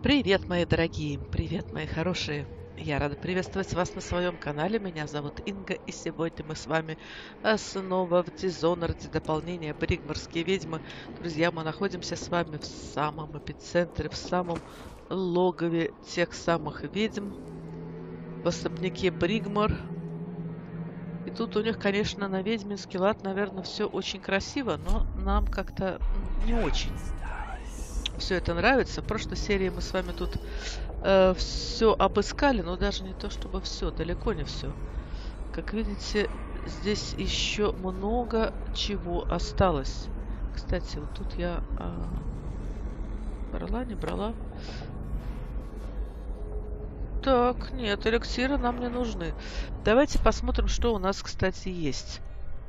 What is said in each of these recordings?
Привет, мои дорогие! Привет, мои хорошие! Я рада приветствовать вас на своем канале. Меня зовут Инга, и сегодня мы с вами снова в Dishonored, дополнение Бригморские ведьмы. Друзья, мы находимся с вами в самом эпицентре, в самом логове тех самых ведьм, в особняке Бригмор. И тут у них, конечно, на ведьминский лад, наверное, все очень красиво, но нам как-то не очень все это нравится. В прошлой серии мы с вами тут все обыскали, но даже не то чтобы все, далеко не все. Как видите, здесь еще много чего осталось. Кстати, вот тут я брала, не брала. Так, нет, эликсиры нам не нужны. Давайте посмотрим, что у нас, кстати, есть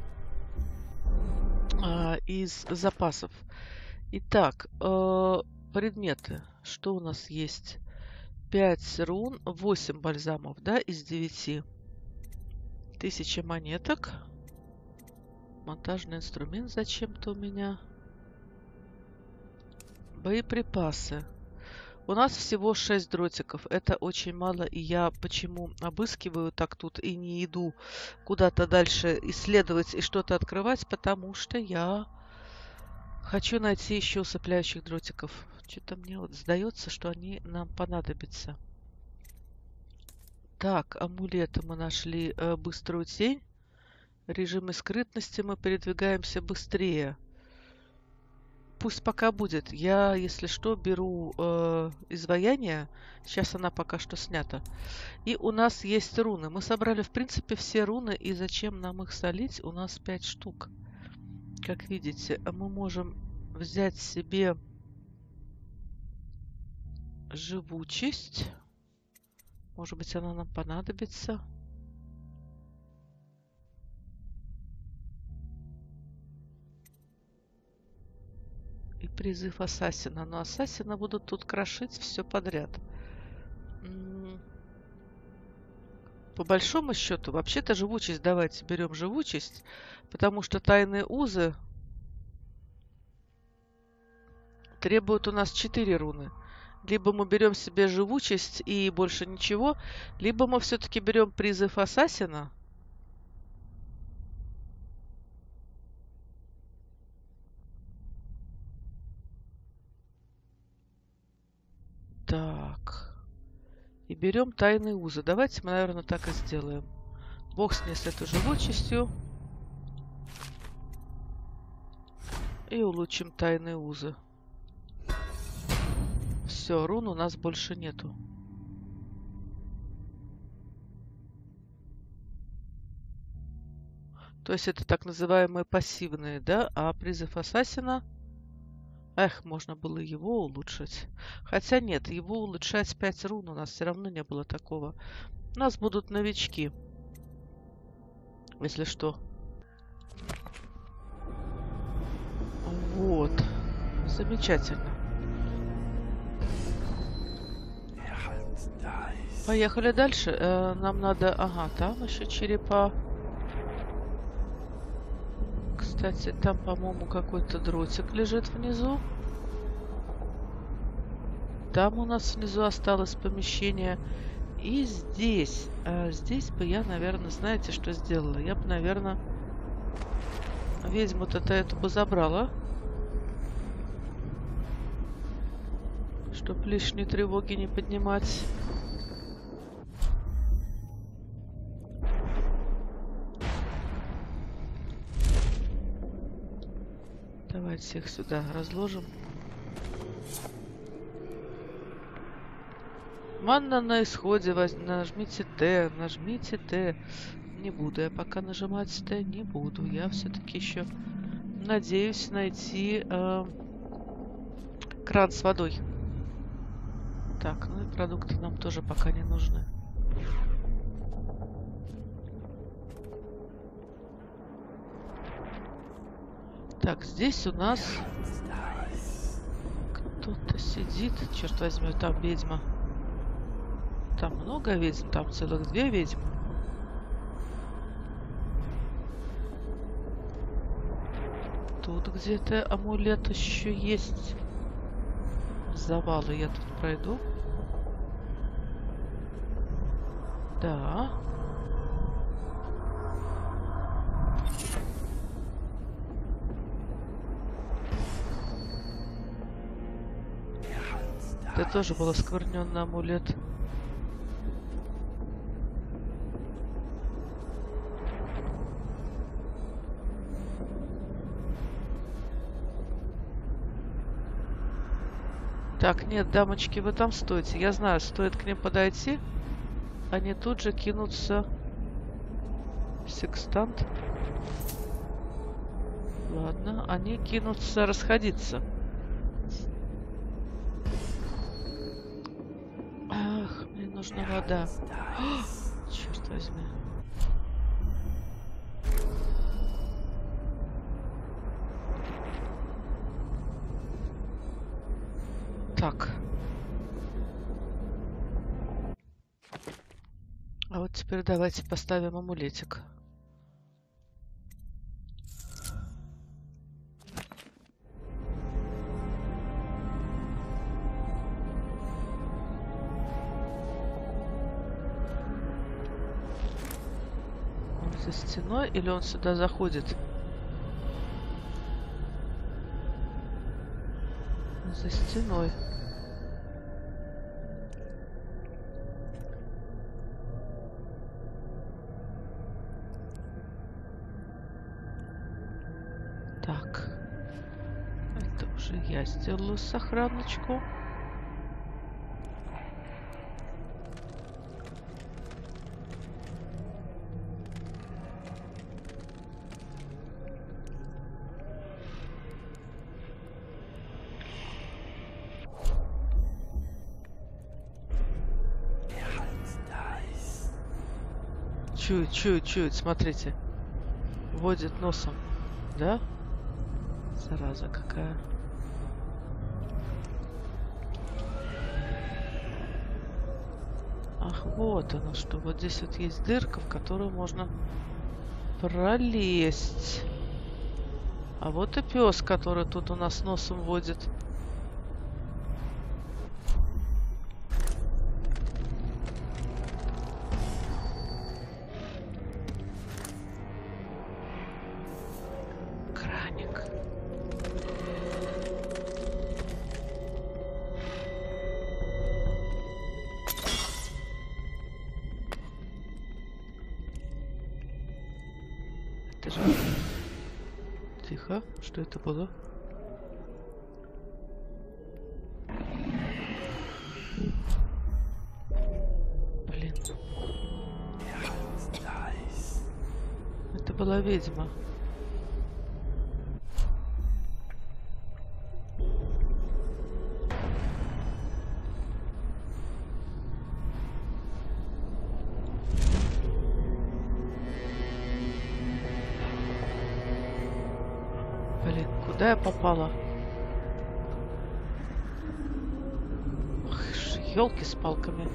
из запасов. Итак, предметы. Что у нас есть? 5 рун, 8 бальзамов, да, из 9. 1000 монеток. Монтажный инструмент зачем-то у меня. Боеприпасы. У нас всего 6 дротиков. Это очень мало. И я почему обыскиваю так тут и не иду куда-то дальше исследовать и что-то открывать? Потому что я хочу найти еще усыпляющих дротиков. Что-то мне вот сдается, что они нам понадобятся. Так, амулеты мы нашли. Быструю тень. Режимы скрытности мы передвигаемся быстрее. Пусть пока будет. Я, если что, беру изваяние. Сейчас она пока что снята. И у нас есть руны. Мы собрали, в принципе, все руны. И зачем нам их солить? У нас 5 штук. Как видите, мы можем взять себе живучесть. Может быть, она нам понадобится. И призыв ассасина. Но ассасина будут тут крошить все подряд. По большому счету, вообще-то живучесть, давайте берем живучесть, потому что тайные узы требуют у нас 4 руны. Либо мы берем себе живучесть и больше ничего, либо мы все-таки берем призыв ассасина. Так. И берем тайные узы. Давайте мы, наверное, так и сделаем. Бог с ней, с этой живучестью. И улучшим тайные узы. Все, рун у нас больше нету. То есть это так называемые пассивные, да? А призыв ассасина... Эх, можно было его улучшить. Хотя нет, его улучшать 5 рун у нас все равно не было такого. У нас будут новички. Если что. Вот. Замечательно. Поехали дальше. Нам надо... Ага, там еще черепа. Кстати, там, по-моему, какой-то дротик лежит внизу. Там у нас внизу осталось помещение. И здесь. Здесь бы я, наверное, знаете, что сделала? Я бы, наверное, ведьму-то эту бы забрала. Чтоб лишние тревоги не поднимать. Давайте их сюда разложим. Манна на исходе. Нажмите Т. Нажмите Т. Не буду я пока нажимать Т. Не буду. Я все-таки еще надеюсь найти кран с водой. Так, ну и продукты нам тоже пока не нужны. Так, здесь у нас кто-то сидит. Черт возьми, там ведьма. Там много ведьм, там целых 2 ведьмы. Тут где-то амулет еще есть. Завалы я тут пройду. Да. Это тоже был оскверненный амулет. Так, нет, дамочки, вы там стойте. Я знаю, стоит к ним подойти, они тут же кинутся. Секстант. Ладно, они кинутся расходиться. Ах, мне нужна вода. О, черт возьми. Так. А вот теперь давайте поставим амулетик. Он за стеной или он сюда заходит? Он за стеной. Так, это уже я сделаю сохраночку. Чует, смотрите. Водит носом, да? Зараза какая. Ах, вот оно что. Вот здесь вот есть дырка, в которую можно пролезть. А вот и пес, который тут у нас носом водит. Краник. Это же... Тихо. Что это было? Блин. Это была ведьма. Блин, куда я попала? Елки с палками.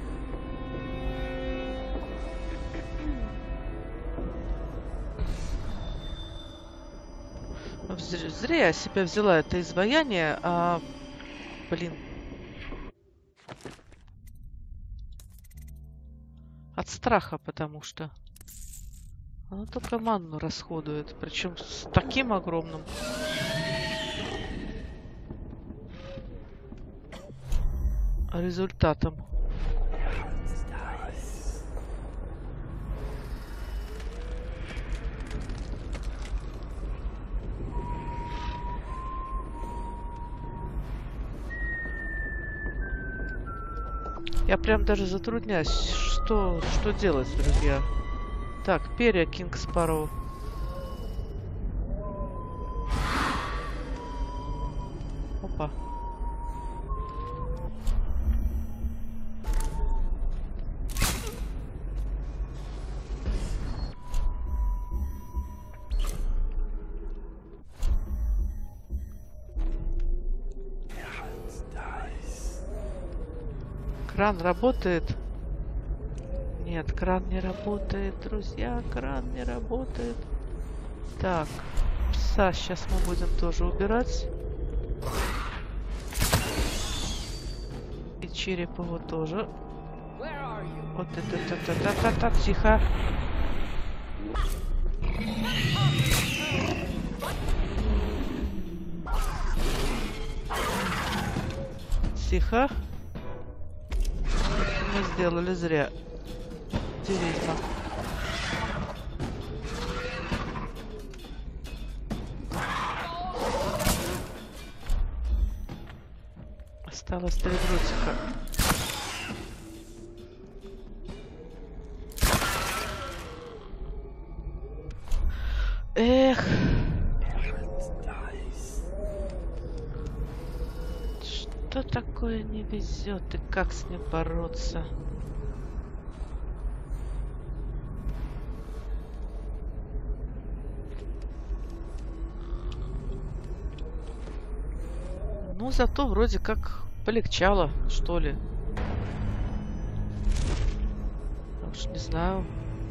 Зря я себя взяла это изваяние, блин. От страха, потому что она только манну расходует, причем с таким огромным результатом. Я прям даже затрудняюсь, что делать, друзья. Так, перья Кинг Спарроу. Опа. Кран работает? Нет, кран не работает, друзья, кран не работает. Так, пса сейчас мы будем тоже убирать. череп его тоже. Вот это, тихо. Тихо. Мы сделали зря. Где ведьма? Осталось 3 дротика. Эх. Что такое не везет и как с ним бороться? Ну, зато вроде как полегчало, что ли. Уж не знаю.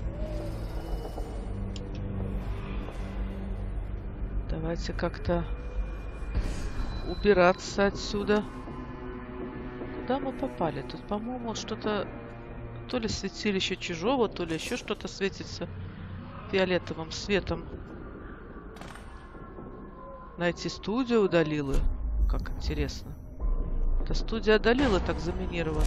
Давайте как-то убираться отсюда. Куда мы попали? Тут, по-моему, что-то... То ли святилище чужого, то ли еще что-то светится фиолетовым светом. Найти студию удалила. Как интересно. Это студия удалила так заминирована.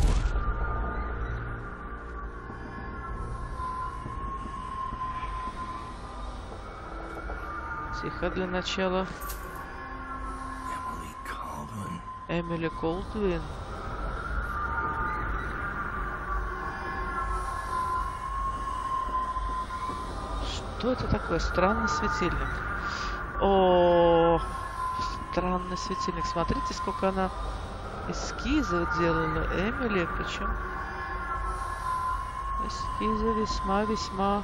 Тихо для начала. Эмили Колдвин. Что это такое? Странный светильник. О, странный светильник. Смотрите, сколько она эскизов делала. Эмили, причем эскизы весьма-весьма...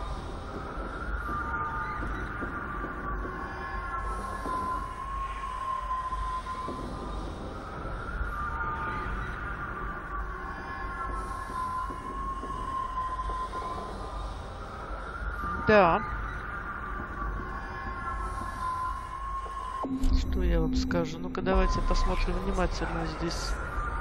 Да. Что я вам скажу? Ну-ка, давайте посмотрим внимательно здесь.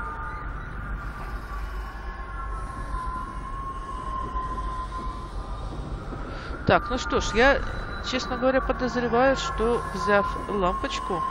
Так, ну что ж, я, честно говоря, подозреваю, что, взяв лампочку...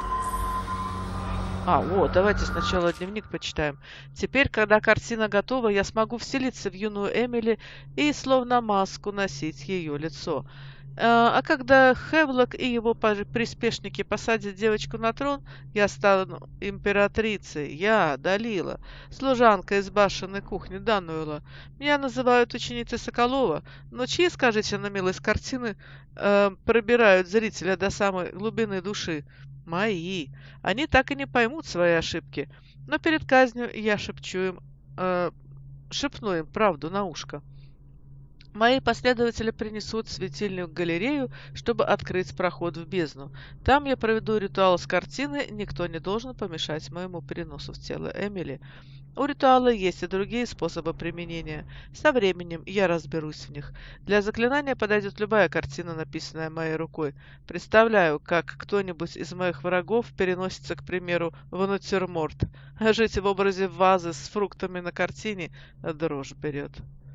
Вот, давайте сначала дневник почитаем. Теперь, когда картина готова, я смогу вселиться в юную Эмили и, словно маску, носить ее лицо. А когда Хевлок и его приспешники посадят девочку на трон, я стану императрицей. Я, Далила, служанка из башенной кухни Дануэла. Меня называют ученицей Соколова, но чьи, скажите на милость, картины пробирают зрителя до самой глубины души? Мои. Они так и не поймут свои ошибки. Но перед казнью я шепну им правду на ушко. Мои последователи принесут светильник в галерею, чтобы открыть проход в бездну. Там я проведу ритуал с картины, никто не должен помешать моему переносу в тело Эмили. У ритуала есть и другие способы применения. Со временем я разберусь в них. Для заклинания подойдет любая картина, написанная моей рукой. Представляю, как кто-нибудь из моих врагов переносится, к примеру, в натюрморт. Жить в образе вазы с фруктами на картине дрожь берет.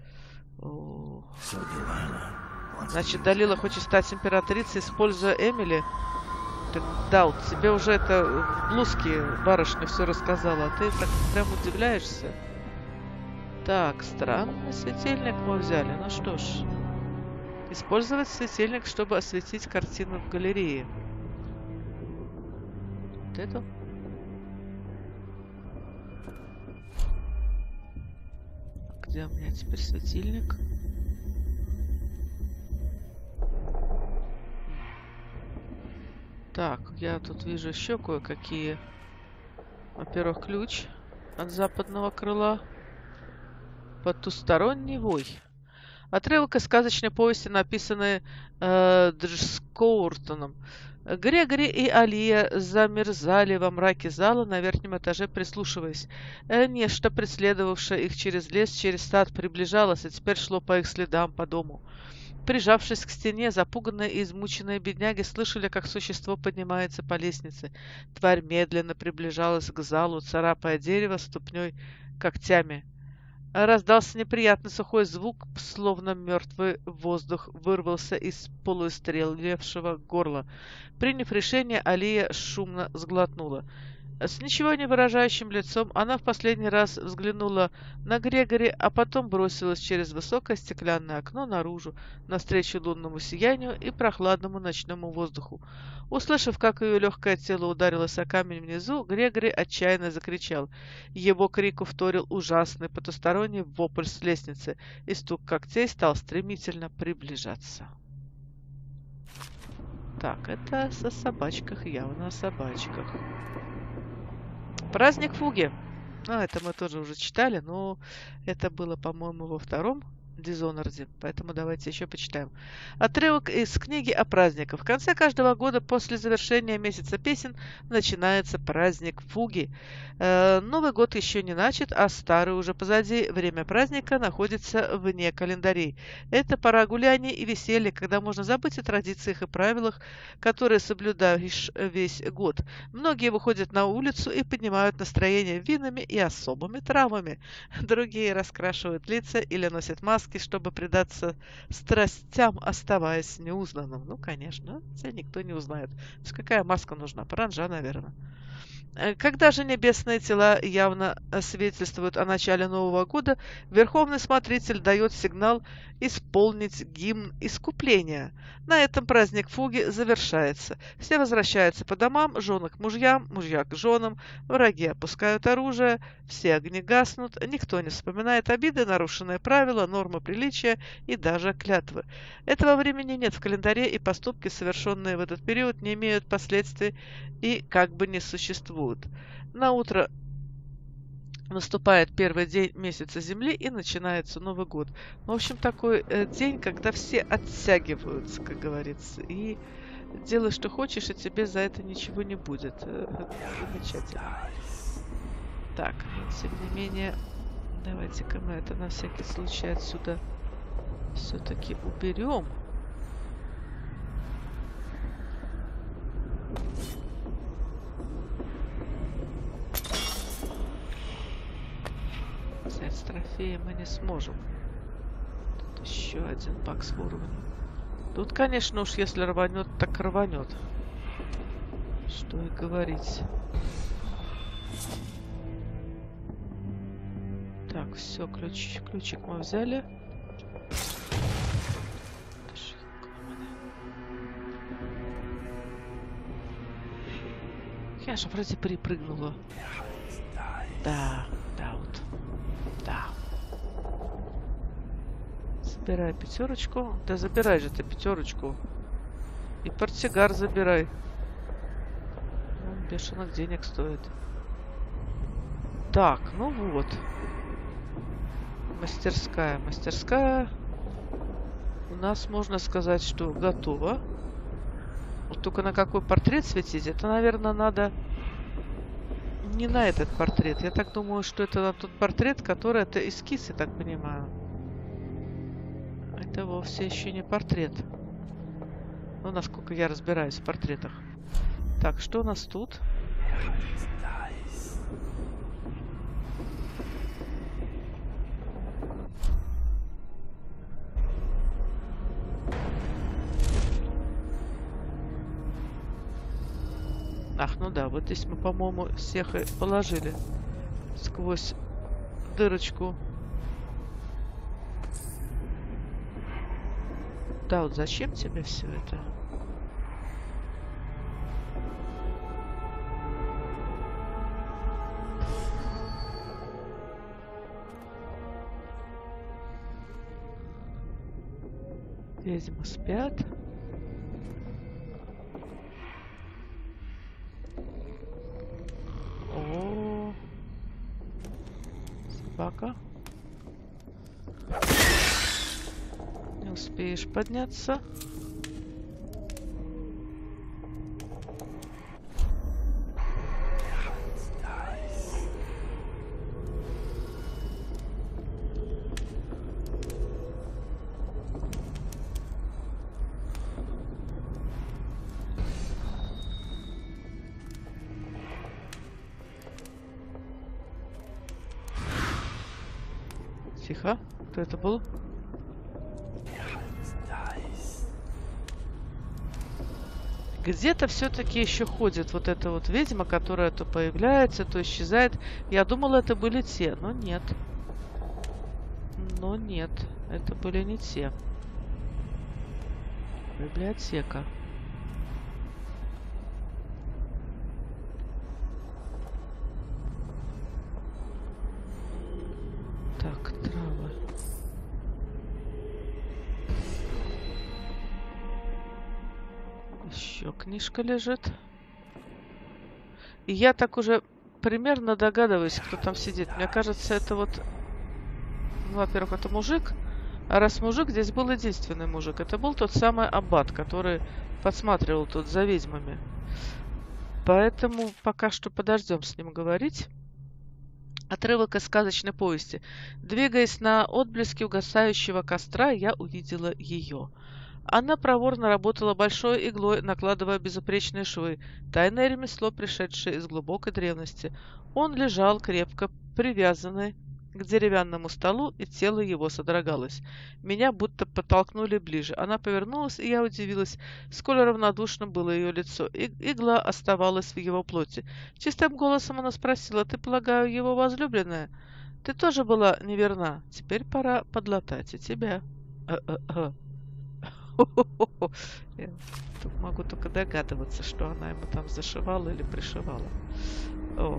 Значит, Далила хочет стать императрицей, используя Эмили? Так, да, вот тебе уже это в блузке барышня все рассказала, а ты так прям удивляешься. Так, странный светильник мы взяли. Ну что ж, использовать светильник, чтобы осветить картину в галерее. Вот это. Где у меня теперь светильник? Так, я тут вижу еще кое-какие. Во-первых, ключ от западного крыла. Потусторонний вой. Отрывок из сказочной повести, написанной Джскоуртоном. Грегори и Алия замерзали во мраке зала на верхнем этаже, прислушиваясь. Нечто, преследовавшее их через лес, через сад, приближалось и теперь шло по их следам по дому. Прижавшись к стене, запуганные и измученные бедняги слышали, как существо поднимается по лестнице. Тварь медленно приближалась к залу, царапая дерево ступней когтями. Раздался неприятный сухой звук, словно мертвый воздух вырвался из полуистрелевшего горла. Приняв решение, Алия шумно сглотнула. С ничего не выражающим лицом она в последний раз взглянула на Грегори, а потом бросилась через высокое стеклянное окно наружу, навстречу лунному сиянию и прохладному ночному воздуху. Услышав, как ее легкое тело ударилось о камень внизу, Грегори отчаянно закричал. Его крику вторил ужасный потусторонний вопль с лестницы, и стук когтей стал стремительно приближаться. Так, это о собачках, явно о собачках. Праздник Фуги. Ну, это мы тоже уже читали, но это было, по-моему, во втором Dishonored, поэтому давайте еще почитаем. Отрывок из книги о праздниках. В конце каждого года после завершения месяца песен начинается праздник Фуги. Новый год еще не начат, а старый уже позади. Время праздника находится вне календарей. Это пора гуляний и веселья, когда можно забыть о традициях и правилах, которые соблюдаешь весь год. Многие выходят на улицу и поднимают настроение винами и особыми травами. Другие раскрашивают лица или носят маски, чтобы предаться страстям, оставаясь неузнанным. Ну, конечно, тебя никто не узнает. То есть какая маска нужна? Паранджа, наверное. Когда же небесные тела явно свидетельствуют о начале Нового года, Верховный Смотритель дает сигнал исполнить гимн искупления. На этом праздник Фуги завершается. Все возвращаются по домам, жены к мужьям, мужья к женам, враги опускают оружие, все огни гаснут, никто не вспоминает обиды, нарушенные правила, нормы приличия и даже клятвы. Этого времени нет в календаре, и поступки, совершенные в этот период, не имеют последствий и как бы не существуют. На утро наступает первый день месяца Земли и начинается Новый год. В общем, такой день, когда все оттягиваются, как говорится, и делай, что хочешь, и тебе за это ничего не будет. Замечательно. Так, тем не менее, давайте-ка мы это на всякий случай отсюда все-таки уберем. Взять с трофея мы не сможем. Тут еще один баг с уровнем. Тут, конечно, уж если рванет, так рванет. Что и говорить. Так, все, ключик мы взяли. Я же вроде перепрыгнула. Да, вот. Да. Забирай пятерочку. Да забирай же ты пятерочку. И портсигар забирай. Он бешеных денег стоит. Так, ну вот. Мастерская. Мастерская у нас, можно сказать, что готова. Вот только на какой портрет светить? Это, наверное, надо не на этот портрет. Я так думаю, что это на тот портрет, который это эскиз, я так понимаю. Это вовсе еще не портрет. Ну, насколько я разбираюсь в портретах. Так, что у нас тут? Ах, ну да, вот здесь мы, по-моему, всех и положили сквозь дырочку. Да, вот зачем тебе все это? Ведьмы спят. О, собака. Не успеешь подняться. Тихо. Кто это был? Где-то все-таки еще ходит вот эта вот ведьма, которая то появляется, то исчезает. Я думала, это были те, но нет. Но нет, это были не те. Библиотека. Так, травы. Еще книжка лежит. И я так уже примерно догадываюсь, кто там сидит. Мне кажется, это вот... Ну, во-первых, это мужик. А раз мужик, здесь был единственный мужик. Это был тот самый аббат, который подсматривал тут за ведьмами. Поэтому пока что подождем с ним говорить. Отрывок из сказочной повести. Двигаясь на отблеске угасающего костра, я увидела ее. Она проворно работала большой иглой, накладывая безупречные швы. Тайное ремесло, пришедшее из глубокой древности. Он лежал крепко привязанный к деревянному столу, и тело его содрогалось. Меня будто подтолкнули ближе. Она повернулась, и я удивилась, сколь равнодушным было ее лицо. Игла оставалась в его плоти. Чистым голосом она спросила: «Ты, полагаю, его возлюбленная? Ты тоже была неверна. Теперь пора подлатать и тебя». Я тут могу только догадываться, что она ему там зашивала или пришивала. О,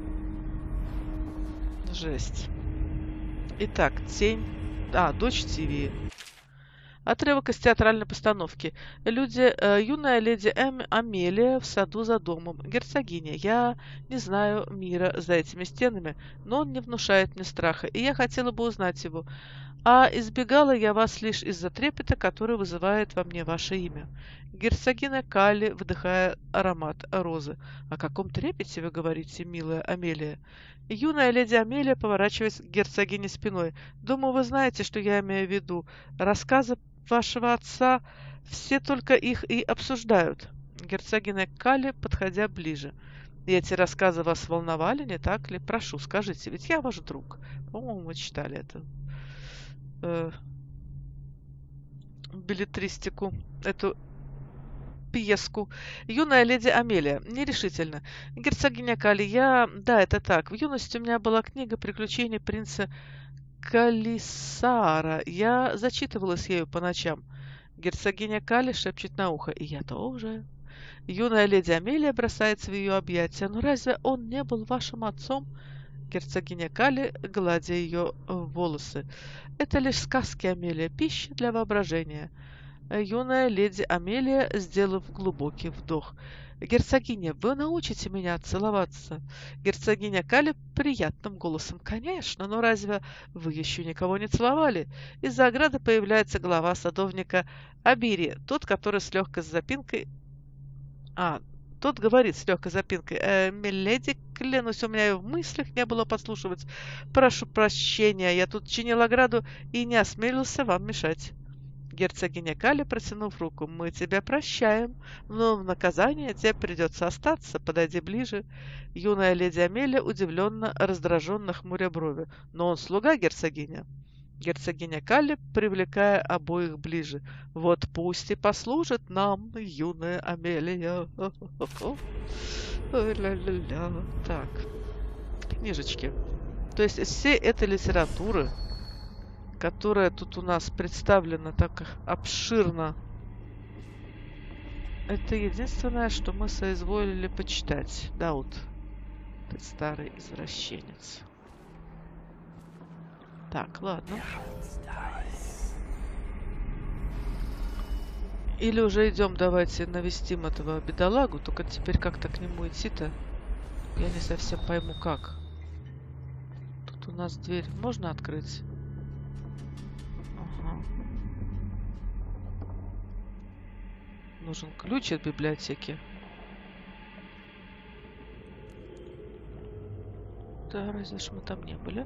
жесть. Итак, тень... дочь Тивии. Отрывок из театральной постановки. Юная леди Амелия в саду за домом. Герцогиня, я не знаю мира за этими стенами, но он не внушает мне страха, и я хотела бы узнать его. А избегала я вас лишь из-за трепета, который вызывает во мне ваше имя. Герцогиня Калли, вдыхая аромат розы. О каком трепете вы говорите, милая Амелия? Юная леди Амелия поворачивается к герцогине спиной. Думаю, вы знаете, что я имею в виду. Рассказы вашего отца, все только их и обсуждают. Герцогиня Калли, подходя ближе. И эти рассказы вас волновали, не так ли? Прошу, скажите, ведь я ваш друг. По-моему, мы читали это. Беллетристику, эту пьеску. Юная леди Амелия. Нерешительно. Герцогиня Калия. Да, это так. В юности у меня была книга «Приключения принца Калисара». Я зачитывалась ею по ночам. Герцогиня Кали шепчет на ухо. И я тоже. Юная леди Амелия бросается в ее объятия. Но разве он не был вашим отцом? Герцогиня Кали, гладя ее волосы. Это лишь сказки, Амелия, пища для воображения. Юная леди Амелия, сделав глубокий вдох. Герцогиня, вы научите меня целоваться? Герцогиня Кали приятным голосом. Конечно, но разве вы еще никого не целовали? Из-за ограды появляется глава садовника Абири, тот, который с легкой запинкой... Тот говорит с легкой запинкой. «Миледи, клянусь, у меня и в мыслях не было подслушивать. Прошу прощения, я тут чинил ограду и не осмелился вам мешать». Герцогиня Кали, протянув руку. «Мы тебя прощаем, но в наказание тебе придется остаться. Подойди ближе». Юная леди Амелия удивленно, раздраженно хмуря брови. «Но он слуга, герцогиня». Герцогиня Калли, привлекая обоих ближе. «Вот пусть и послужит нам, юная Амелия». Ля-ля-ля. Так, книжечки. То есть всей этой литературы, которая тут у нас представлена так обширно, это единственное, что мы соизволили почитать. Да, вот, ты старый извращенец. Так, ладно. Или уже идем, давайте навестим этого бедолагу, только теперь как-то к нему идти-то я не совсем пойму как. Тут у нас дверь можно открыть? Ага. Нужен ключ от библиотеки. Да, разве ж мы там не были?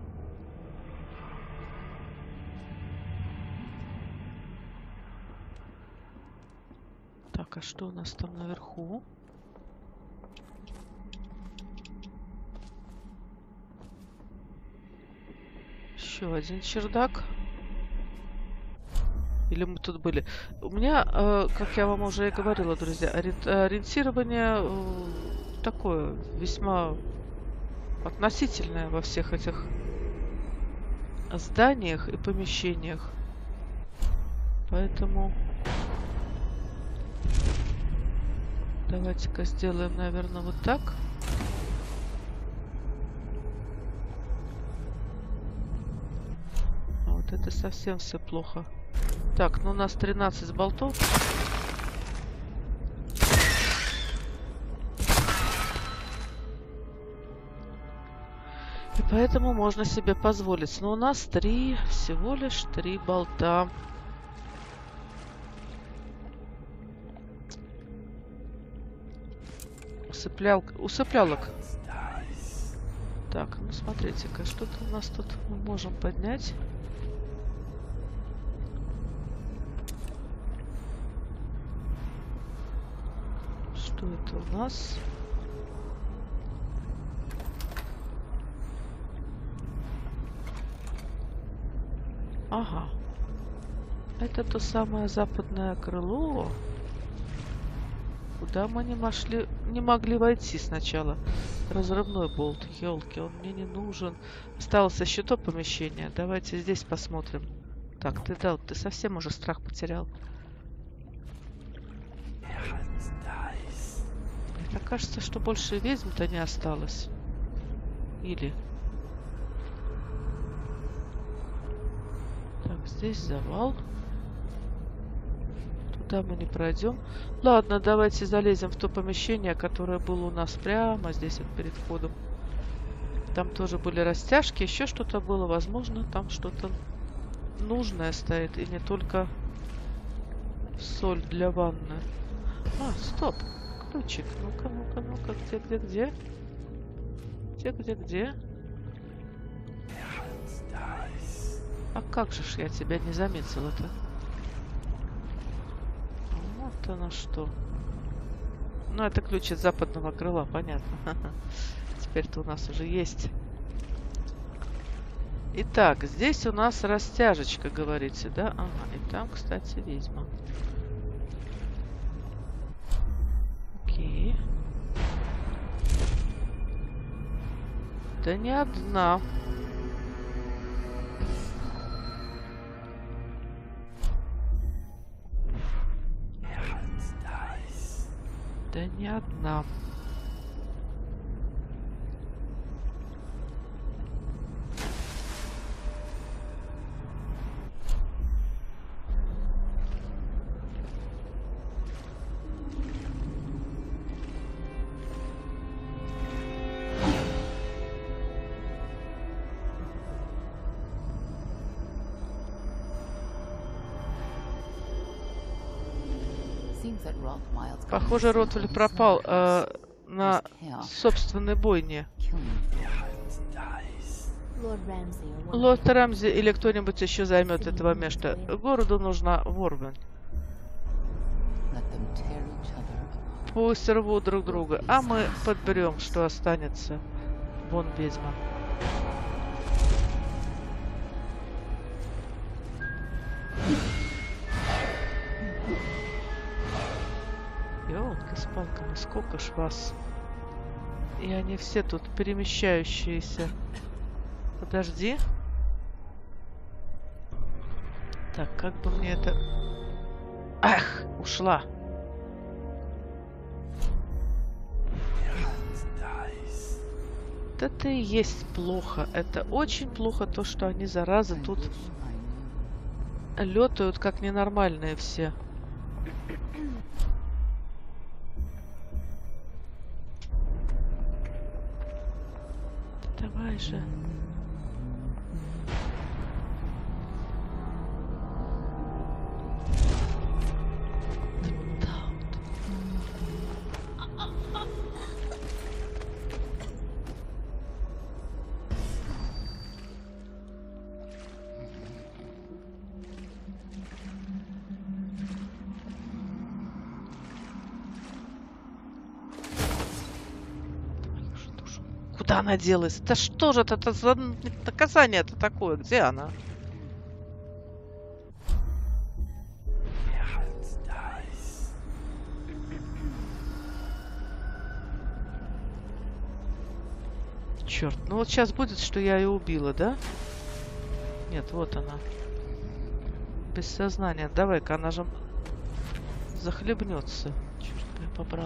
Так, а что у нас там наверху? Еще еще один чердак. Или мы тут были? У меня, как я вам уже и говорила, друзья, ориентирование такое весьма относительное во всех этих зданиях и помещениях. Поэтому давайте-ка сделаем, наверное, вот так. А вот это совсем все плохо. Так, ну у нас 13 болтов. И поэтому можно себе позволить. Но у нас всего лишь 3 болта. Усыплялок. Так, ну смотрите-ка, что-то у нас тут мы можем поднять. Что это у нас? Ага. Это то самое западное крыло, куда мы не могли войти сначала. Разрывной болт. Ёлки, он мне не нужен. Осталось еще то помещение. Давайте здесь посмотрим. Так, ты совсем уже страх потерял. Мне кажется, что больше ведьм-то не осталось. Или... Так, здесь завал. Туда мы не пройдем. Ладно, давайте залезем в то помещение, которое было у нас прямо здесь вот перед входом. Там тоже были растяжки, еще что-то было. Возможно, там что-то нужное стоит. И не только соль для ванны. А, стоп. Ключик. Ну-ка, ну-ка, ну-ка. Где? Где? А как же ж я тебя не заметила-то? Вот оно что. Ну, это ключ от западного крыла, понятно. Теперь-то у нас уже есть. Итак, здесь у нас растяжечка, говорите, да? Ага, и там, кстати, ведьма. Окей. Да не одна. Да не одна. Похоже, Ротвель пропал на собственной бойне. Лорд Рамзи или кто-нибудь еще займет этого места. Городу нужна Ворвен. Пусть рвут друг друга, а мы подберем, что останется. Вон ведьма. Ёлки с палками, сколько ж вас. И они все тут перемещающиеся. Подожди. Так, как бы мне это... Ах, ушла. Это и есть плохо. Это очень плохо то, что они, заразы, тут летают как ненормальные все. Давай же. куда она делась? Да что же это за наказание-то такое? Где она? Черт, ну вот сейчас будет, что я ее убила, да? Нет, вот она. Без сознания. Давай-ка, она же захлебнется. Черт, я побрал.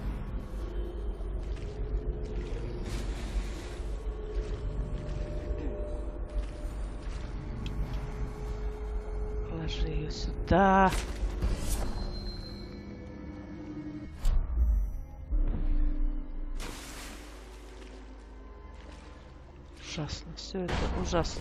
Положи ее сюда. Ужасно. Все это ужасно.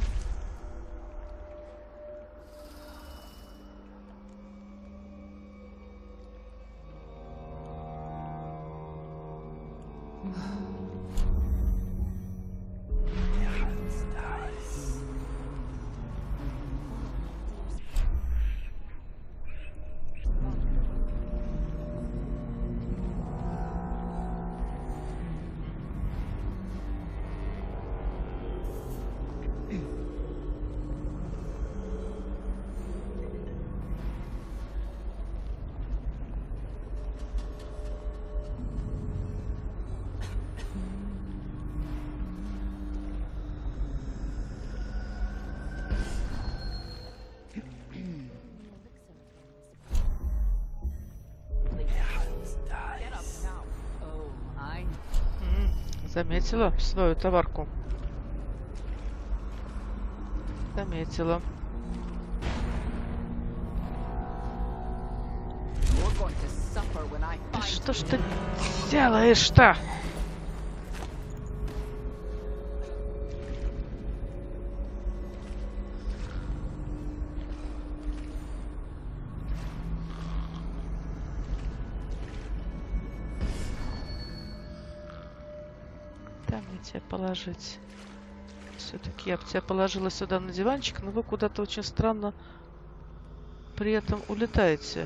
Заметила свою товарку. Заметила. Да что ж ты делаешь-то? Там мне тебя положить. Все-таки я бы тебя положила сюда на диванчик, но вы куда-то очень странно при этом улетаете.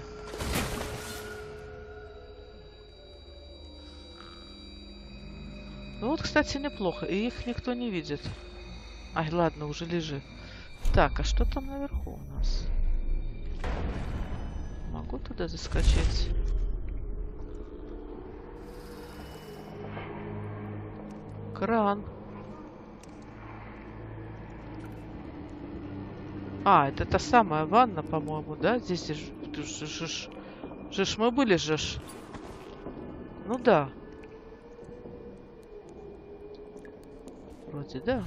Ну вот, кстати, неплохо. И их никто не видит. Ай, ладно, уже лежи. Так, а что там наверху у нас? Могу туда заскочить? Кран. А, это та самая ванна, по-моему, да? Здесь же мы были же. Ну да. Вроде да.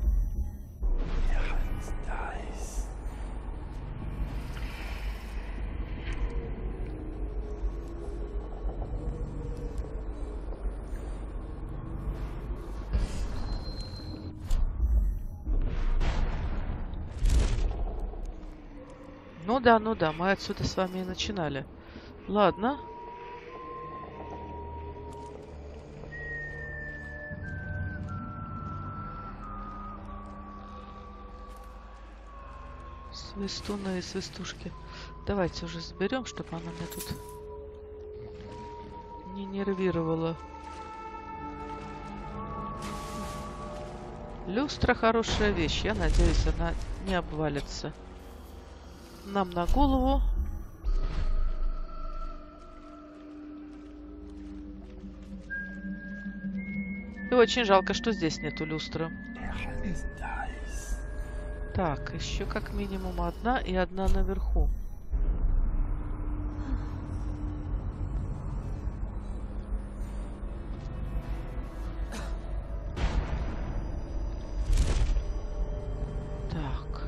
Ну да, мы отсюда с вами и начинали. Ладно. Свистуны и свистушки. Давайте уже заберем, чтобы она меня тут не нервировала. Люстра хорошая вещь. Я надеюсь, она не обвалится нам на голову. И очень жалко, что здесь нету люстры. Так, еще как минимум одна и одна наверху. Так.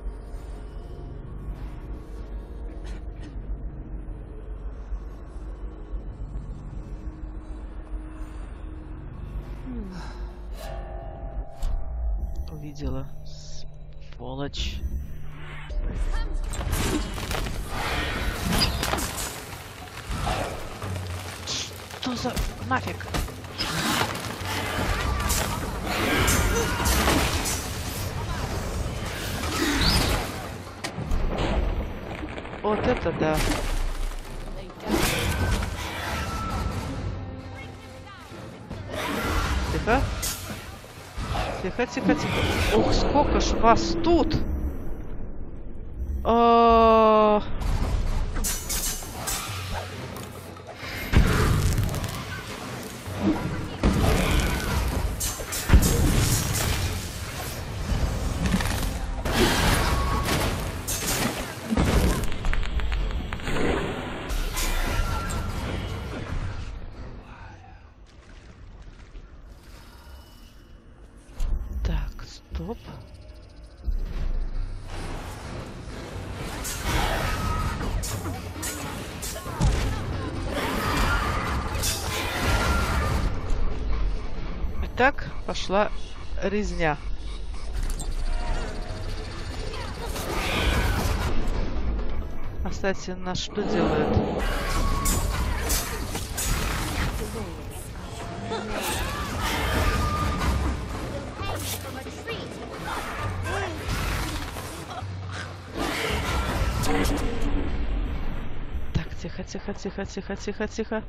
Увидела. Сволочь. Что за нафиг? Вот это да. Ты тихо. Тихо, тихо, тихо. Ух, сколько ж вас тут! Так, стоп. Итак, пошла резня. Кстати, нас что делает? Так, тихо, тихо, тихо, тихо, тихо, тихо.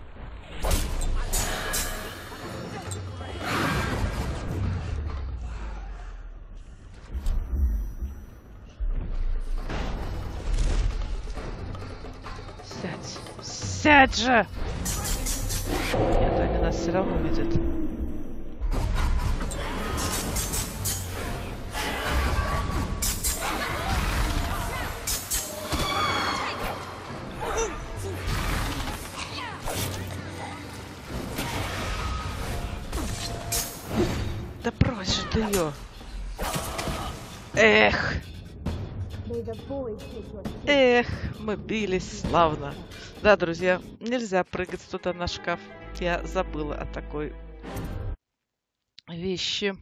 Сядь. Сядь же! Нет, они нас все равно видят. Да брось же ты ее. Эх. Эх, мы бились славно. Да, друзья, нельзя прыгать туда на шкаф. Я забыла о такой вещи.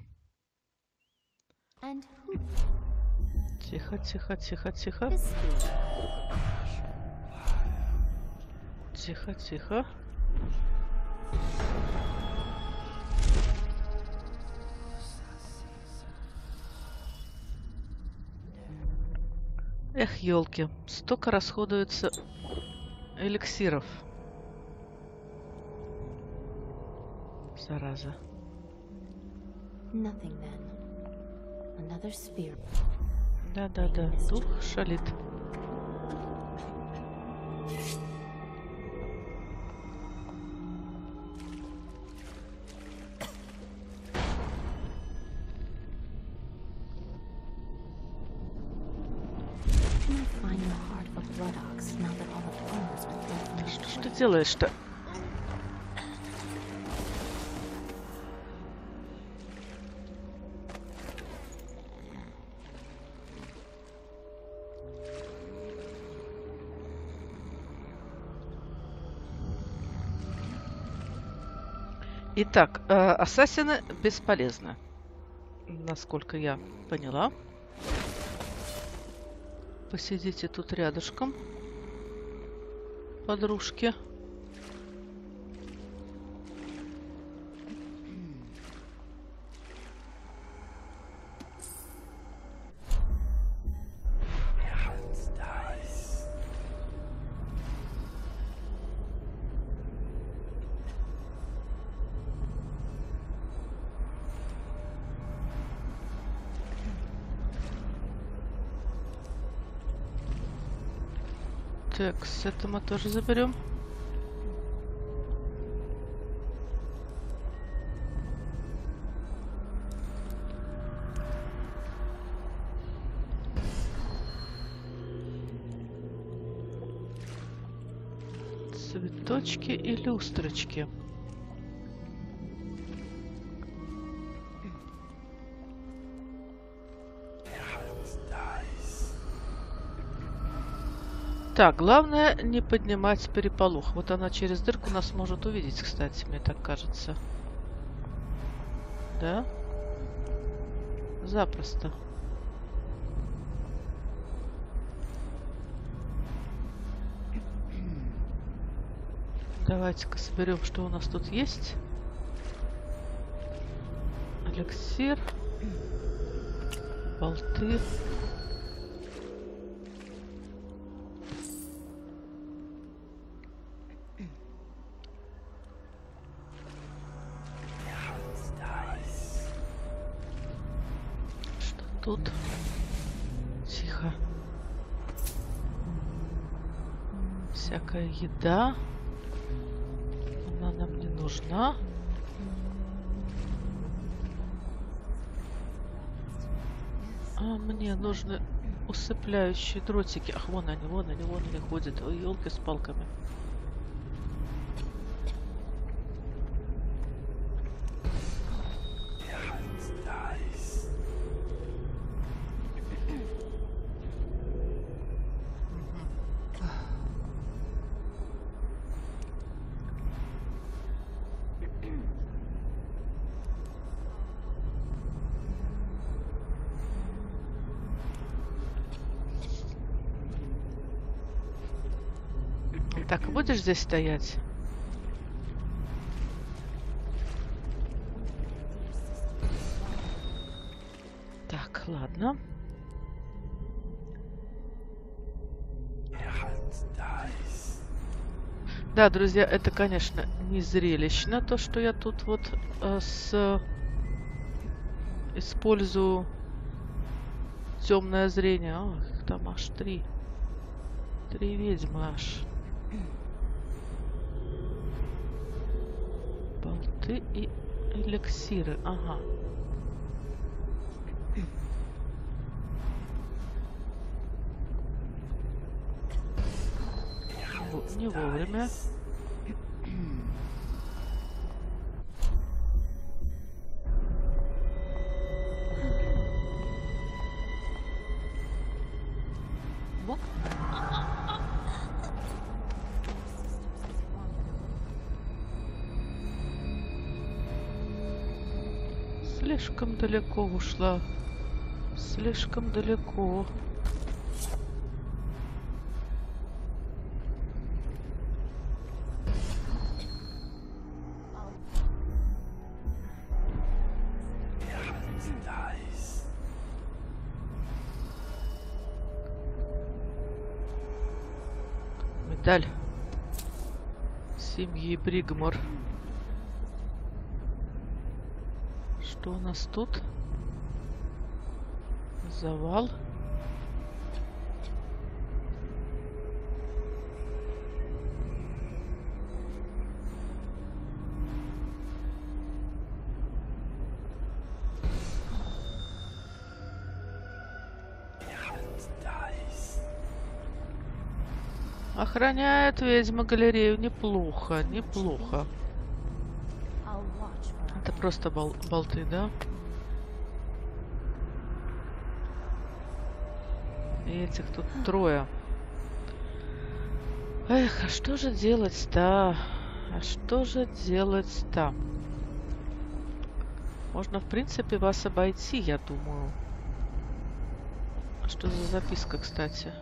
Тихо, тихо, тихо, тихо. Тихо, тихо. Эх, елки, столько расходуется эликсиров. Зараза. Да-да-да, дух шалит. Что ты делаешь-то? Итак, ассасины бесполезны, насколько я поняла. Посидите тут рядышком, подружки. Так, это мы тоже заберем. Цветочки и люстрочки. Так, главное не поднимать переполох. Вот она через дырку нас может увидеть, кстати, мне так кажется. Да? Запросто. Давайте-ка соберем, что у нас тут есть. Эликсир. Болты. тут? Тихо. Всякая еда. Она нам не нужна. А мне нужны усыпляющие дротики. Ах, вон они ходят. Ой, елки с палками. Так, будешь здесь стоять? Так, ладно. Да, друзья, это, конечно, не зрелищно, то, что я тут вот использую темное зрение. Ах, там аж три ведьмы аж. Болты и эликсиры. Ага. Не вовремя. Слишком далеко ушла. Слишком далеко. Медаль семьи Бригмор. Что у нас тут? Завал. Охраняет ведьма галерею. Неплохо, неплохо. Это просто болты, да? И этих тут трое. Эх, а что же делать-то? А что же делать-то? Можно, в принципе, вас обойти, я думаю. А что за записка, кстати?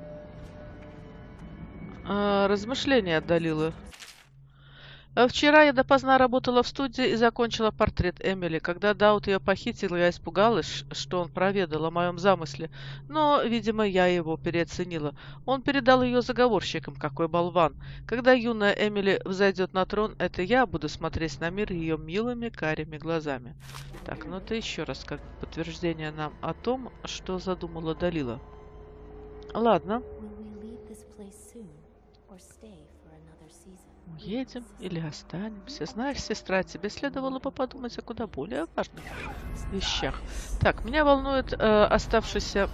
Размышления от Далилы. Вчера я допоздна работала в студии и закончила портрет Эмили. Когда Даут ее похитил, я испугалась, что он проведал о моем замысле. Но, видимо, я его переоценила. Он передал ее заговорщикам, какой болван. Когда юная Эмили взойдет на трон, это я буду смотреть на мир ее милыми карими глазами. Так, ну это еще раз как подтверждение нам о том, что задумала Далила. Ладно. Уедем или останемся? Знаешь, сестра, тебе следовало бы подумать о куда более важных вещах. Так, меня волнует оставшийся...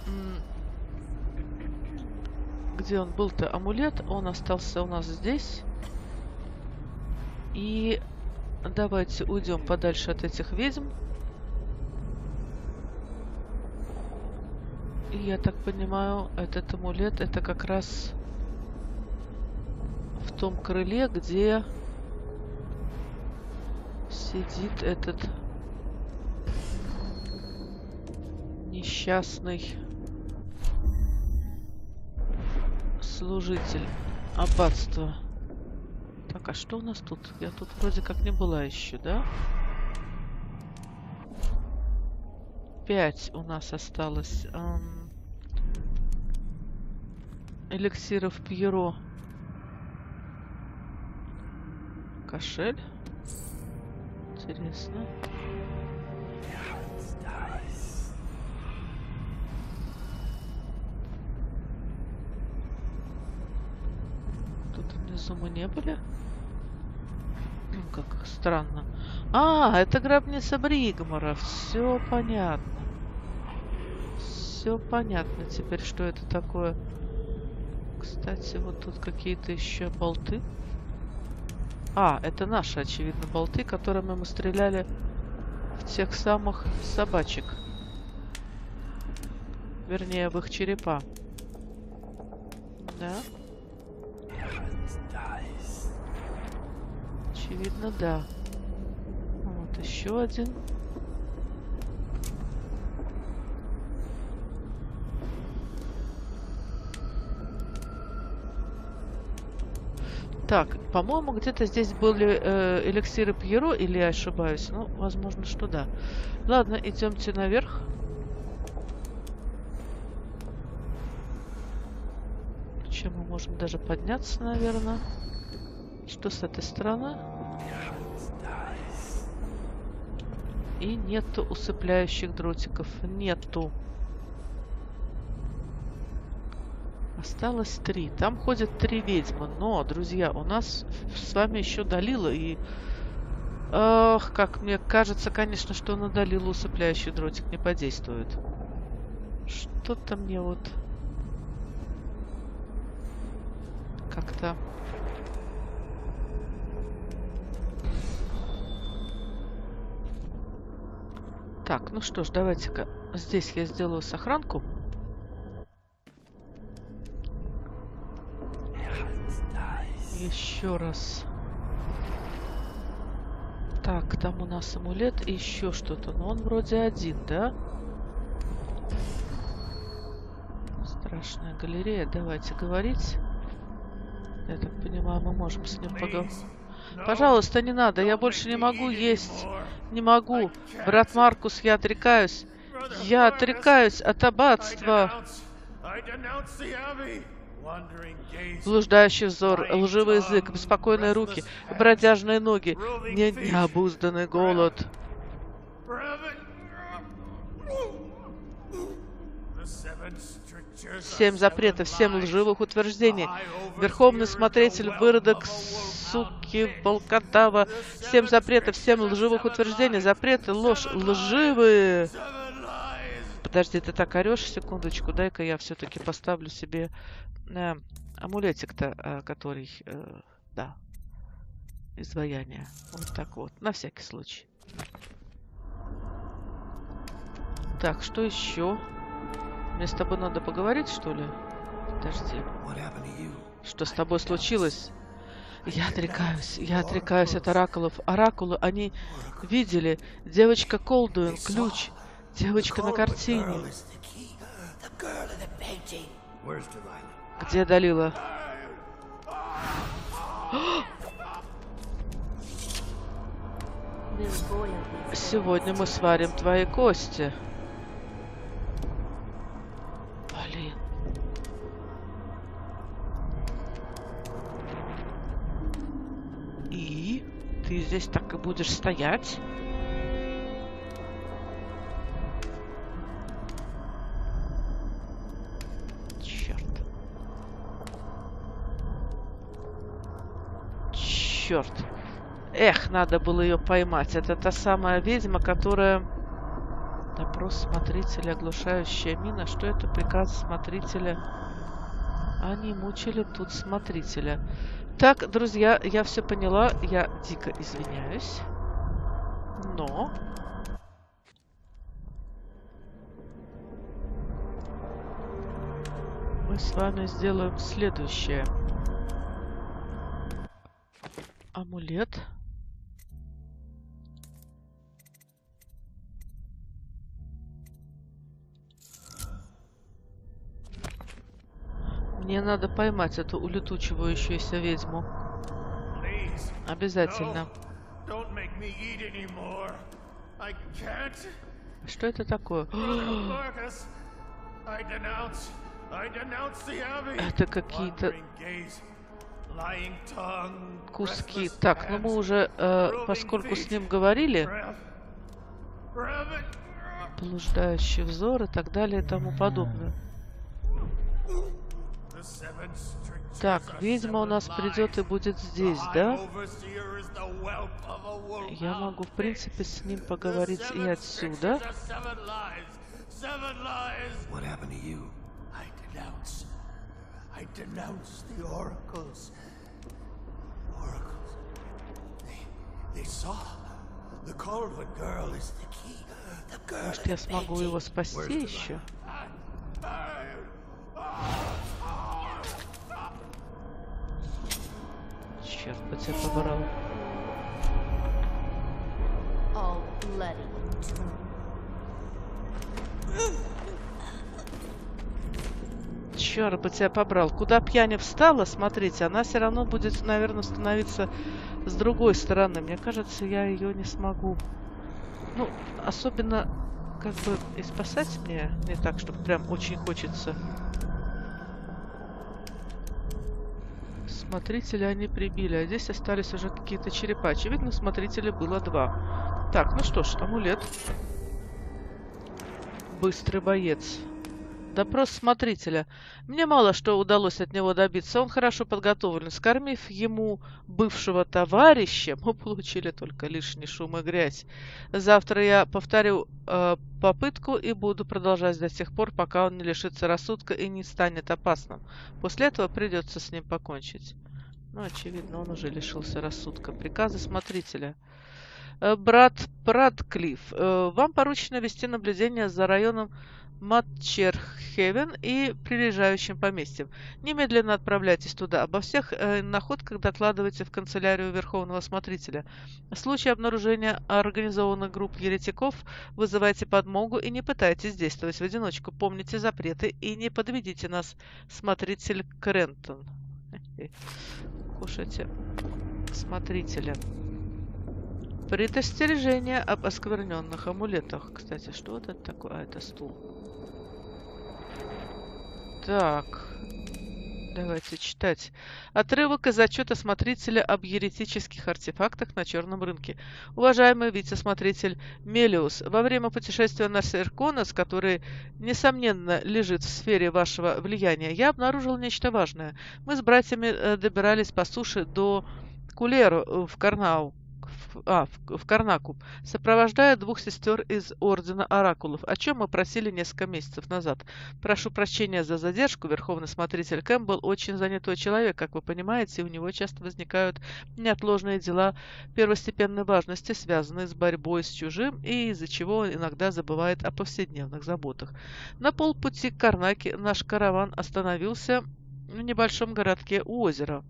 Где он был-то? Амулет. Он остался у нас здесь. И давайте уйдем подальше от этих ведьм. И я так понимаю, этот амулет это как раз... в том крыле, где сидит этот несчастный служитель аббатства. Так, а что у нас тут? Я тут вроде как не была еще, да? 5 у нас осталось. Эликсиров Пьеро. Кошель. Интересно. Внизу мы не были? Как странно. А, это гробница Бригмора. Все понятно. Все понятно теперь, что это такое. Кстати, вот тут какие-то еще болты. А, это наши, очевидно, болты, которыми мы стреляли в тех самых собачек. Вернее, в их черепа. Да? Очевидно, да. Вот еще один. Так, по-моему, где-то здесь были эликсиры Пьеро, или я ошибаюсь? Ну, возможно, что да. Ладно, идемте наверх. Причем мы можем даже подняться, наверное. Что с этой стороны? И нету усыпляющих дротиков. Нету. Осталось 3. Там ходят 3 ведьмы. Но, друзья, у нас с вами еще Далила. И, как мне кажется, конечно, что на Далилу усыпляющий дротик не подействует. Что-то мне вот как-то... Так, ну что ж, давайте-ка здесь я сделаю сохранку. Еще раз. Так, там у нас амулет и еще что-то. Но он вроде один, да? Страшная галерея. Давайте говорить. Я так понимаю, мы можем с ним поговорить. Пожалуйста, не надо. Я больше не могу есть. Не могу. Брат Маркус, я отрекаюсь. Я отрекаюсь от аббатства. Блуждающий взор, лживый язык, беспокойные руки, бродяжные ноги, необузданный голод. 7 запретов, 7 лживых утверждений. Верховный смотритель, выродок, суки, волкодава. 7 запретов, 7 лживых утверждений. Запреты, ложь, лживые. Подожди, ты так орешь? Секундочку, дай-ка я все-таки поставлю себе амулетик-то, который, да, изваяние. Вот так вот, на всякий случай. Так, что еще? Мне с тобой надо поговорить, что ли? Подожди. Что с тобой случилось? Я отрекаюсь от оракулов. Оракулы, они видели. Девочка Колдуин, ключ. Девочка на картине. Где Далила? Сегодня мы сварим твои кости. Блин. И? Ты здесь так и будешь стоять? Черт. Эх, надо было ее поймать. Это та самая ведьма, которая... Допрос смотрителя, оглушающая мина. Что это? Приказ смотрителя. Они мучили тут смотрителя. Так, друзья, я все поняла. Я дико извиняюсь. Но... мы с вами сделаем следующее. Амулет. Мне надо поймать эту улетучивающуюся ведьму. Обязательно. Что это такое? Это какие-то куски. Так, ну мы уже, поскольку с ним говорили, блуждающий взор и так далее и тому подобное. Так, ведьма у нас придет и будет здесь, да? Я могу, в принципе, с ним поговорить и отсюда. Может, я смогу его спасти еще? Черт бы тебя побрал. Черт бы тебя побрал. Куда б я не встала, смотрите, она все равно будет, наверное, становиться с другой стороны. Мне кажется, я ее не смогу. Ну, особенно, как бы, и спасать мне не так, чтобы прям очень хочется. Смотрители они прибили, а здесь остались уже какие-то черепа. Очевидно, смотрителей было 2. Так, ну что ж, амулет. Быстрый боец. Допрос смотрителя. Мне мало что удалось от него добиться. Он хорошо подготовлен. Скормив ему бывшего товарища, мы получили только лишний шум и грязь. Завтра я повторю попытку и буду продолжать до тех пор, пока он не лишится рассудка и не станет опасным. После этого придется с ним покончить. Ну, очевидно, он уже лишился рассудка. Приказы смотрителя. Брат Пратклифф, вам поручено вести наблюдение за районом Матчерхевен и прилежащим поместьем. Немедленно отправляйтесь туда. Обо всех находках докладывайте в канцелярию Верховного Смотрителя. В случае обнаружения организованных групп еретиков вызывайте подмогу и не пытайтесь действовать в одиночку. Помните запреты и не подведите нас, смотритель Крентон. Кушайте смотрителя. Предостережение об оскверненных амулетах. Кстати, что это такое? А, это стул. Так. Давайте читать. Отрывок из отчета смотрителя об еретических артефактах на черном рынке. Уважаемый вице-смотритель Мелиус, во время путешествия на Серконос, который, несомненно, лежит в сфере вашего влияния, я обнаружил нечто важное. Мы с братьями добирались по суше до Кулеру в Карнаку, сопровождая 2 сестер из Ордена Оракулов, о чем мы просили несколько месяцев назад. Прошу прощения за задержку. Верховный смотритель Кэмпбелл очень занятой человек, как вы понимаете, и у него часто возникают неотложные дела первостепенной важности, связанные с борьбой с чужим, и из-за чего он иногда забывает о повседневных заботах. На полпути к Карнаке наш караван остановился в небольшом городке у озера.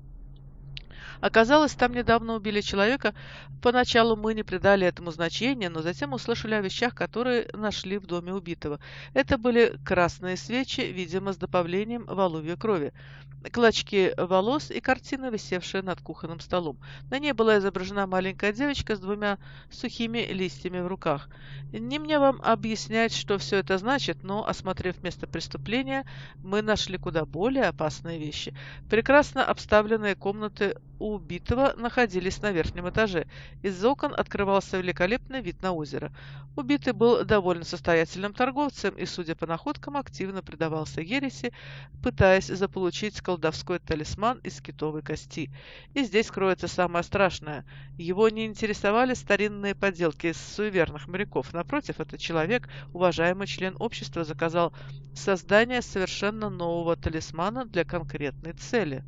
Оказалось, там недавно убили человека. Поначалу мы не придали этому значения, но затем услышали о вещах, которые нашли в доме убитого. Это были красные свечи, видимо, с добавлением воловьей крови, клочки волос и картина, висевшая над кухонным столом. На ней была изображена маленькая девочка с 2 сухими листьями в руках. Не мне вам объяснять, что все это значит, но, осмотрев место преступления, мы нашли куда более опасные вещи. Прекрасно обставленные комнаты у убитого находились на верхнем этаже. Из окон открывался великолепный вид на озеро. Убитый был довольно состоятельным торговцем и, судя по находкам, активно предавался ереси, пытаясь заполучить колдовской талисман из китовой кости. И здесь кроется самое страшное. Его не интересовали старинные поделки из суеверных моряков. Напротив, этот человек, уважаемый член общества, заказал создание совершенно нового талисмана для конкретной цели.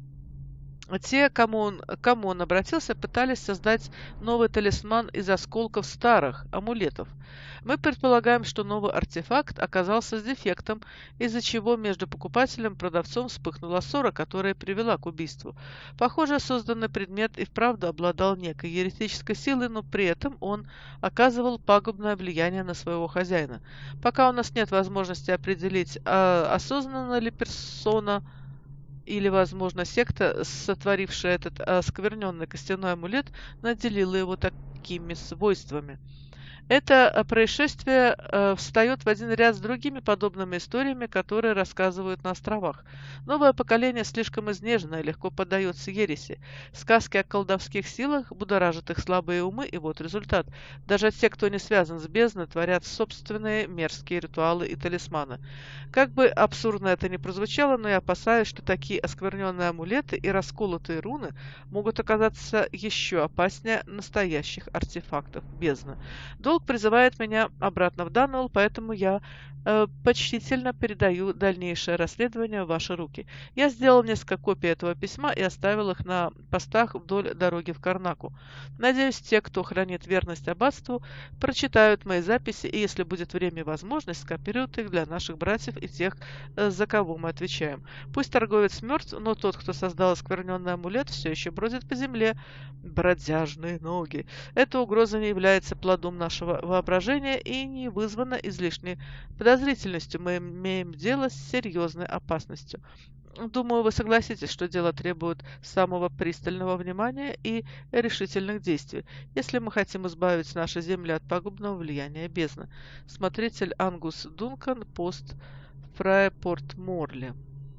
Те, к кому он обратился, пытались создать новый талисман из осколков старых амулетов. Мы предполагаем, что новый артефакт оказался с дефектом, из-за чего между покупателем и продавцом вспыхнула ссора, которая привела к убийству. Похоже, созданный предмет и вправду обладал некой еретической силой, но при этом он оказывал пагубное влияние на своего хозяина. Пока у нас нет возможности определить, осознанно ли персона или, возможно, секта, сотворившая этот оскверненный костяной амулет, наделила его такими свойствами. Это происшествие встает в один ряд с другими подобными историями, которые рассказывают на островах. Новое поколение слишком изнежено и легко поддается ереси. Сказки о колдовских силах будоражат их слабые умы, и вот результат. Даже те, кто не связан с бездной, творят собственные мерзкие ритуалы и талисманы. Как бы абсурдно это ни прозвучало, но я опасаюсь, что такие оскверненные амулеты и расколотые руны могут оказаться еще опаснее настоящих артефактов бездны. Долг призывает меня обратно в Дануэлл, поэтому я почтительно передаю дальнейшее расследование в ваши руки. Я сделал несколько копий этого письма и оставил их на постах вдоль дороги в Карнаку. Надеюсь, те, кто хранит верность аббатству, прочитают мои записи и, если будет время и возможность, скопируют их для наших братьев и тех, за кого мы отвечаем. Пусть торговец мертв, но тот, кто создал оскверненный амулет, все еще бродит по земле. Бродяжные ноги. Эта угроза не является плодом нашего воображения и не вызвана излишней подозрительностью. Мы имеем дело с серьезной опасностью. Думаю, вы согласитесь, что дело требует самого пристального внимания и решительных действий, если мы хотим избавить наши земли от пагубного влияния бездны. Смотритель Ангус Дункан, пост Фрайпорт Морли.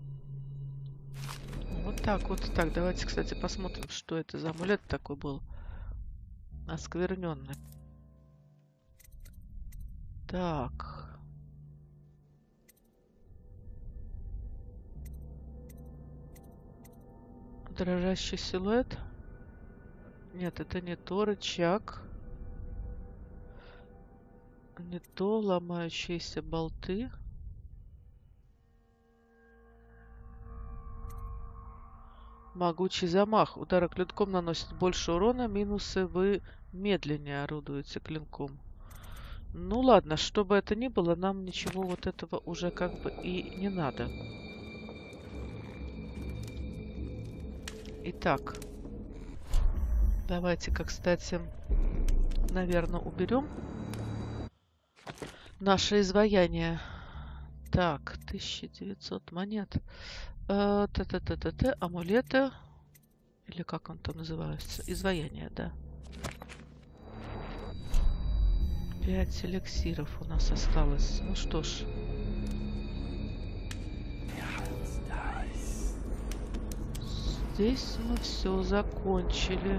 Вот так вот. Так, давайте, кстати, посмотрим, что это за амулет такой был. Оскверненный. Так. Дрожащий силуэт. Нет, это не то. Рычаг. Не то. Ломающиеся болты. Могучий замах. Удары клинком наносит больше урона. Минусы: вы медленнее орудуете клинком. Ну ладно, что бы это ни было, нам ничего вот этого уже как бы и не надо. Итак, давайте-ка, кстати, наверное, уберем наше изваяние. Так, 1900 монет. Амулеты. Или как он там называется? Изваяние, да. 5 эликсиров у нас осталось. Ну что ж. Здесь мы все закончили.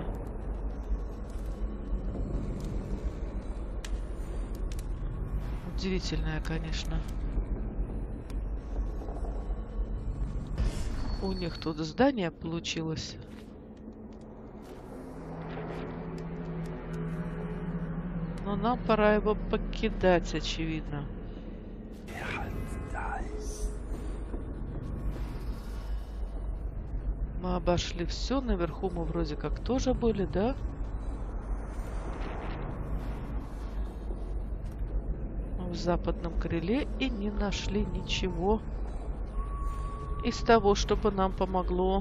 Удивительное, конечно. У них тут здание получилось. Но нам пора его покидать, очевидно. Мы обошли все. Наверху мы вроде как тоже были, да? В западном крыле и не нашли ничего из того, чтобы нам помогло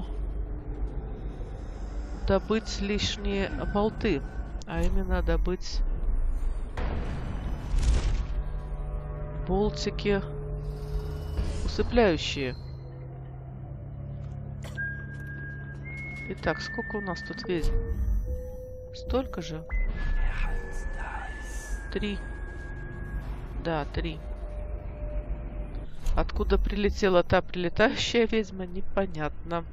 добыть лишние болты, а именно добыть болтики усыпляющие. Итак, сколько у нас тут ведьм? Столько же? 3. Да, 3. Откуда прилетела та прилетающая ведьма, непонятно.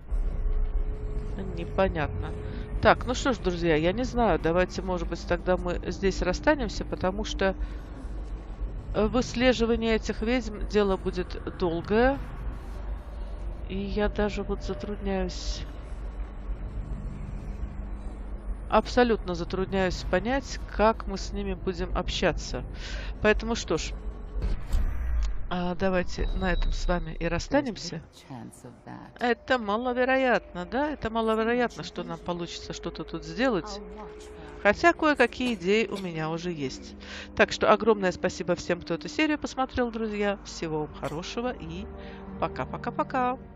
Непонятно. Так, ну что ж, друзья, я не знаю. Давайте, может быть, тогда мы здесь расстанемся, потому что выслеживание этих ведьм дело будет долгое. И я даже вот затрудняюсь... Абсолютно затрудняюсь понять, как мы с ними будем общаться. Поэтому что ж... давайте на этом с вами и расстанемся. Это маловероятно, да? Это маловероятно, что нам получится что-то тут сделать. Хотя кое-какие идеи у меня уже есть. Так что огромное спасибо всем, кто эту серию посмотрел, друзья. Всего вам хорошего и пока-пока-пока.